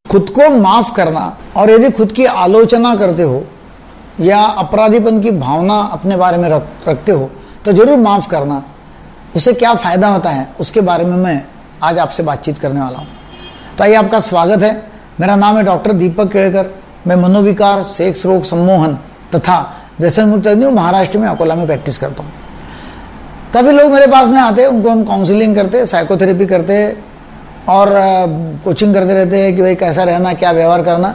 खुद को माफ करना, और यदि खुद की आलोचना करते हो या अपराधीपन की भावना अपने बारे में रखते हो तो जरूर माफ करना। उससे क्या फायदा होता है उसके बारे में मैं आज आपसे बातचीत करने वाला हूं। तो आइए, आपका स्वागत है। मेरा नाम है डॉक्टर दीपक केड़कर। मैं मनोविकार, सेक्स रोग सम्मोहन तथा व्यसन मुक्त महाराष्ट्र में अकोला में प्रैक्टिस करता हूँ। काफ़ी लोग मेरे पास में आते हैं, उनको हम काउंसलिंग करते हैं, साइकोथेरेपी करते हैं और कोचिंग करते रहते हैं कि भाई कैसा रहना, क्या व्यवहार करना।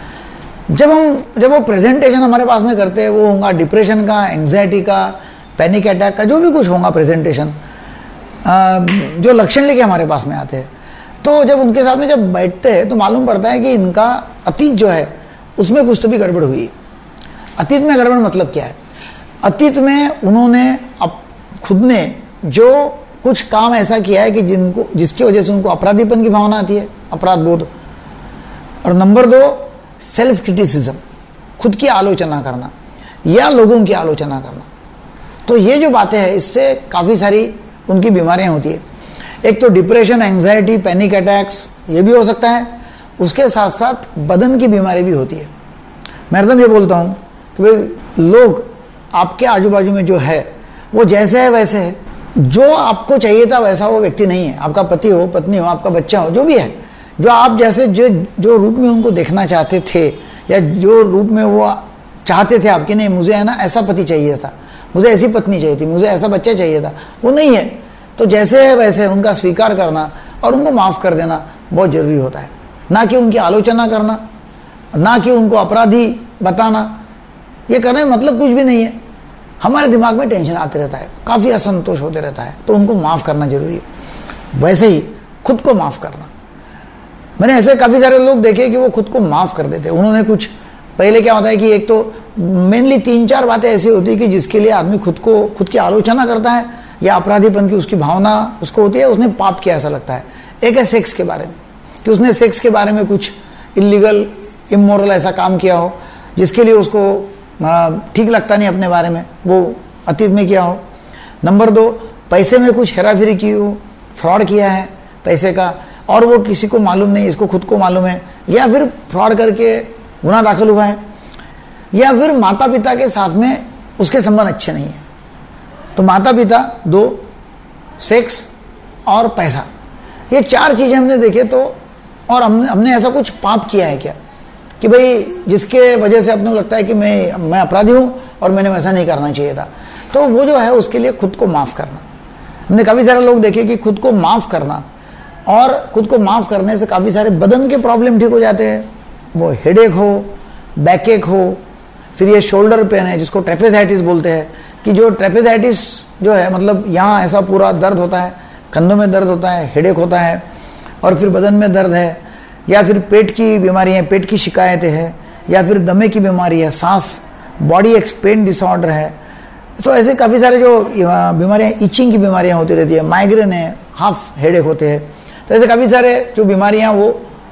जब वो प्रेजेंटेशन हमारे पास में करते हैं, वो होगा डिप्रेशन का, एंग्जाइटी का, पैनिक अटैक का, जो भी कुछ होगा प्रेजेंटेशन, जो लक्षण लेके हमारे पास में आते हैं, तो जब उनके साथ में जब बैठते हैं तो मालूम पड़ता है कि इनका अतीत जो है उसमें कुछ तो भी गड़बड़ हुई। अतीत में गड़बड़ मतलब क्या है? अतीत में उन्होंने खुद ने जो कुछ काम ऐसा किया है कि जिसकी वजह से उनको अपराधीपन की भावना आती है, अपराध बोध। और नंबर 2, सेल्फ क्रिटिसिज्म, खुद की आलोचना करना या लोगों की आलोचना करना। तो ये जो बातें हैं, इससे काफ़ी सारी उनकी बीमारियां होती है। एक तो डिप्रेशन, एंग्जाइटी, पैनिक अटैक्स, ये भी हो सकता है। उसके साथ साथ बदन की बीमारी भी होती है। मैं एकदम ये बोलता हूँ कि भाई लोग आपके आजू बाजू में जो है वो जैसे है वैसे है। जो आपको चाहिए था वैसा वो व्यक्ति नहीं है। आपका पति हो, पत्नी हो, आपका बच्चा हो, जो भी है, जो आप जैसे जो रूप में उनको देखना चाहते थे या जो रूप में वो चाहते थे आपके, नहीं मुझे है ना ऐसा पति चाहिए था, मुझे ऐसी पत्नी चाहिए थी, मुझे ऐसा बच्चा चाहिए था, वो नहीं है। तो जैसे है वैसे उनका स्वीकार करना और उनको माफ़ कर देना बहुत ज़रूरी होता है। ना कि उनकी आलोचना करना, ना कि उनको अपराधी बताना। ये करने में मतलब कुछ भी नहीं है। हमारे दिमाग में टेंशन आते रहता है, काफ़ी असंतोष होते रहता है, तो उनको माफ़ करना जरूरी है। वैसे ही खुद को माफ़ करना। मैंने ऐसे काफ़ी सारे लोग देखे कि वो खुद को माफ़ कर देते। उन्होंने कुछ पहले क्या होता है कि एक तो मेनली 3-4 बातें ऐसी होती है कि जिसके लिए आदमी खुद की आलोचना करता है या अपराधीपन की उसकी भावना उसको होती है, उसने पाप किया ऐसा लगता है। एक है सेक्स के बारे में, कि उसने सेक्स के बारे में कुछ इलीगल, इमोरल ऐसा काम किया हो जिसके लिए उसको ठीक लगता नहीं अपने बारे में, वो अतीत में किया हो। नंबर 2, पैसे में कुछ हेराफेरी की हो, फ्रॉड किया है पैसे का, और वो किसी को मालूम नहीं, इसको खुद को मालूम है, या फिर फ्रॉड करके गुनाह दाखिल हुआ है, या फिर माता पिता के साथ में उसके संबंध अच्छे नहीं है। तो माता पिता, 2, सेक्स और पैसा, ये 4 चीज़ें हमने देखे। तो और हमने ऐसा कुछ पाप किया है क्या कि भाई जिसके वजह से अपने को लगता है कि मैं अपराधी हूँ और मैंने वैसा नहीं करना चाहिए था। तो वो जो है उसके लिए खुद को माफ़ करना। हमने काफ़ी सारे लोग देखे कि खुद को माफ़ करना, और खुद को माफ़ करने से काफ़ी सारे बदन के प्रॉब्लम ठीक हो जाते हैं। वो हेडेक हो, बैकएक हो, फिर ये शोल्डर पेन है जिसको ट्रेपेजाइटिस बोलते हैं, कि जो ट्रेपेजाइटिस जो है मतलब यहाँ ऐसा पूरा दर्द होता है, कंधों में दर्द होता है, हेडेक होता है, और फिर बदन में दर्द है, या फिर पेट की बीमारियाँ, पेट की शिकायतें हैं, या फिर दमे की बीमारी है, सांस, बॉडी एक्सपेन डिसऑर्डर है। तो ऐसे काफ़ी सारे जो बीमारियाँ, इचिंग की बीमारियाँ होती रहती है, माइग्रेन है, हाफ हेडेक होते हैं। तो ऐसे काफ़ी सारे जो बीमारियाँ वो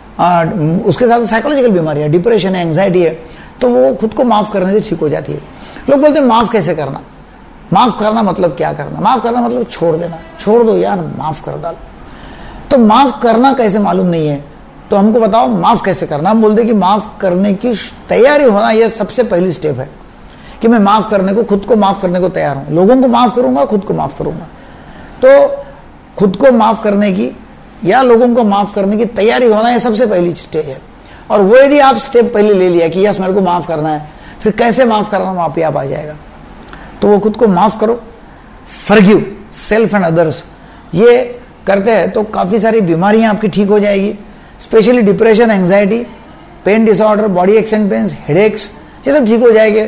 उसके साथ साइकोलॉजिकल बीमारियाँ, डिप्रेशन है, एंग्जाइटी है, तो वो खुद को माफ़ करने से ठीक हो जाती है। लोग बोलते हैं माफ़ कैसे करना? माफ़ करना मतलब क्या करना? माफ़ करना मतलब छोड़ देना, छोड़ दो यार, माफ़ कर डालो। तो माफ़ करना कैसे मालूम नहीं है, तो हमको बताओ माफ़ कैसे करना। हम बोलते कि माफ़ करने की तैयारी होना, यह सबसे पहली स्टेप है कि मैं माफ़ करने को, खुद को माफ़ करने को तैयार हूँ। लोगों को माफ़ करूँगा, खुद को माफ़ करूँगा। तो खुद को माफ़ करने की या लोगों को माफ़ करने की तैयारी होना, यह सबसे पहली स्टेज है। और वो यदि आप स्टेप पहले ले लिया कि यस मेरे को माफ़ करना है, फिर कैसे माफ़ करना वहाँ पे आप आ जाएगा। तो वो खुद को माफ़ करो, फॉरगिव सेल्फ एंड अदर्स, ये करते हैं तो काफ़ी सारी बीमारियाँ आपकी ठीक हो जाएगी। Specially depression, anxiety, pain disorder, body action pains, headaches, ये सब ठीक हो जाएंगे।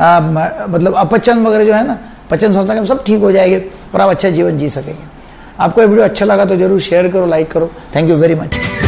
मतलब अपचन वगैरह जो है ना, पचन संस्था के सब ठीक हो जाएंगे और आप अच्छा जीवन जी सकेंगे। आपको ये वीडियो अच्छा लगा तो जरूर शेयर करो, लाइक करो। Thank you very much.